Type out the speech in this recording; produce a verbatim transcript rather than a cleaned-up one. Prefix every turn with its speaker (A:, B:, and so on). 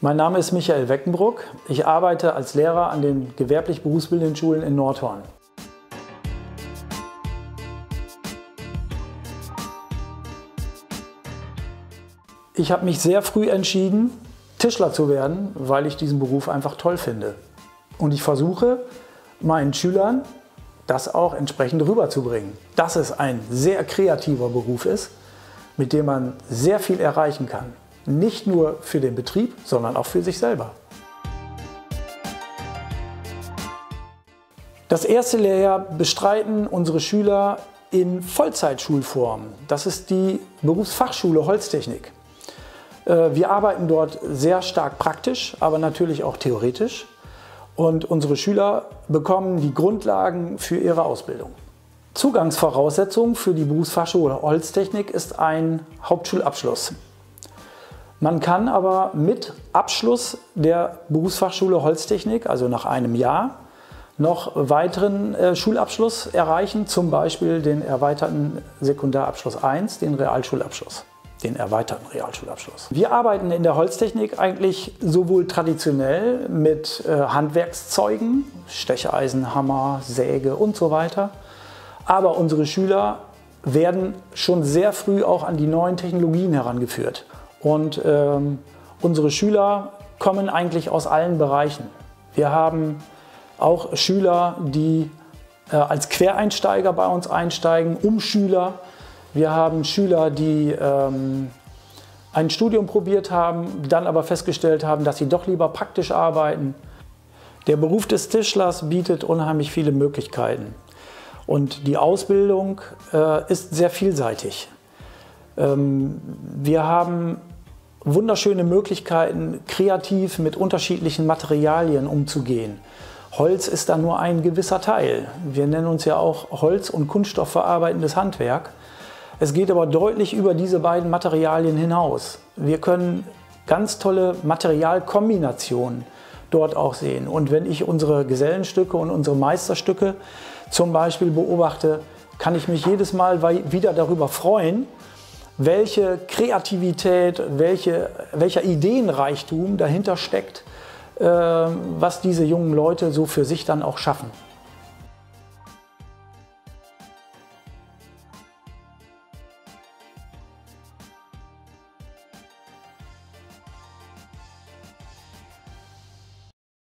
A: Mein Name ist Michael Weckenbruck. Ich arbeite als Lehrer an den gewerblich berufsbildenden Schulen in Nordhorn. Ich habe mich sehr früh entschieden, Tischler zu werden, weil ich diesen Beruf einfach toll finde. Und ich versuche, meinen Schülern das auch entsprechend rüberzubringen, dass es ein sehr kreativer Beruf ist, mit dem man sehr viel erreichen kann. Nicht nur für den Betrieb, sondern auch für sich selber. Das erste Lehrjahr bestreiten unsere Schüler in Vollzeitschulform. Das ist die Berufsfachschule Holztechnik. Wir arbeiten dort sehr stark praktisch, aber natürlich auch theoretisch. Und unsere Schüler bekommen die Grundlagen für ihre Ausbildung. Zugangsvoraussetzung für die Berufsfachschule Holztechnik ist ein Hauptschulabschluss. Man kann aber mit Abschluss der Berufsfachschule Holztechnik, also nach einem Jahr, noch weiteren äh, Schulabschluss erreichen, zum Beispiel den erweiterten Sekundarabschluss eins, den Realschulabschluss, den erweiterten Realschulabschluss. Wir arbeiten in der Holztechnik eigentlich sowohl traditionell mit äh, Handwerkszeugen, Stecheisen, Hammer, Säge und so weiter, aber unsere Schüler werden schon sehr früh auch an die neuen Technologien herangeführt. Und ähm, unsere Schüler kommen eigentlich aus allen Bereichen. Wir haben auch Schüler, die äh, als Quereinsteiger bei uns einsteigen, Umschüler. Wir haben Schüler, die ähm, ein Studium probiert haben, dann aber festgestellt haben, dass sie doch lieber praktisch arbeiten. Der Beruf des Tischlers bietet unheimlich viele Möglichkeiten. Und die Ausbildung äh, ist sehr vielseitig. Ähm, wir haben wunderschöne Möglichkeiten, kreativ mit unterschiedlichen Materialien umzugehen. Holz ist da nur ein gewisser Teil. Wir nennen uns ja auch Holz- und kunststoffverarbeitendes Handwerk. Es geht aber deutlich über diese beiden Materialien hinaus. Wir können ganz tolle Materialkombinationen dort auch sehen. Und wenn ich unsere Gesellenstücke und unsere Meisterstücke zum Beispiel beobachte, kann ich mich jedes Mal wieder darüber freuen, welche Kreativität, welche, welcher Ideenreichtum dahinter steckt, äh, was diese jungen Leute so für sich dann auch schaffen.